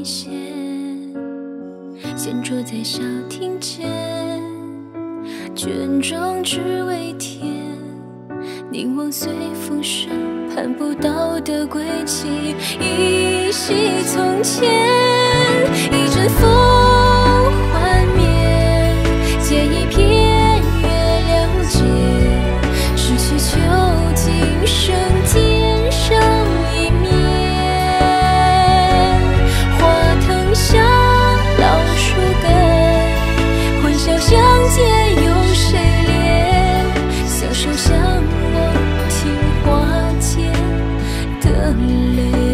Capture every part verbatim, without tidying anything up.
线，闲坐在小亭前，卷中只为天，凝望随风声，盼不到的归期，依稀从前，一阵风幻灭，借一片月了解，失去究竟剩天上一面，花藤下老树根，欢笑相见有谁怜，相守相望听花间的泪。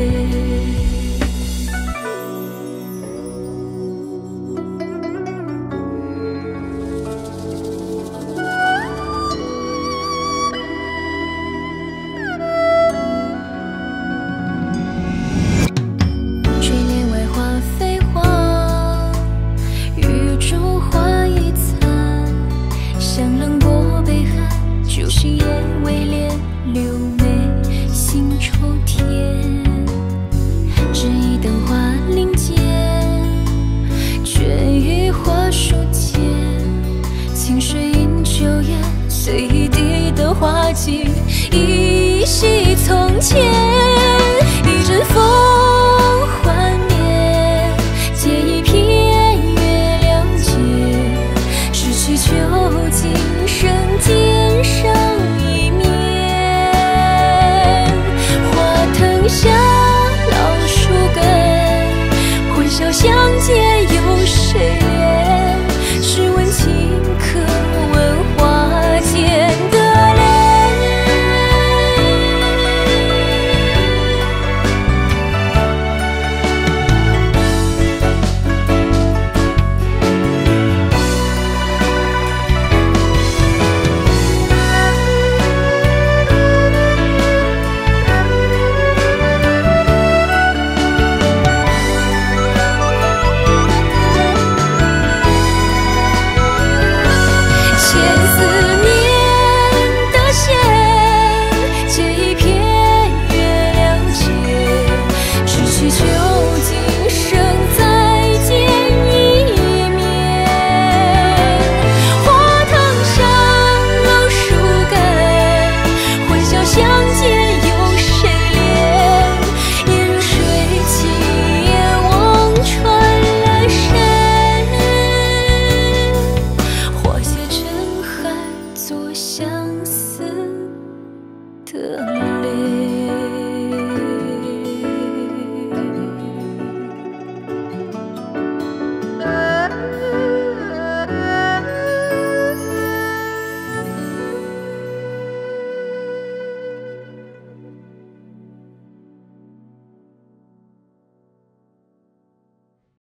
垂帘外花飞黄，雨中花已残，香冷过悲寒，旧信也未恋，柳眉心愁甜。只一灯花林间，却于花树间，清水映秋叶，随一地的花景，依稀从前。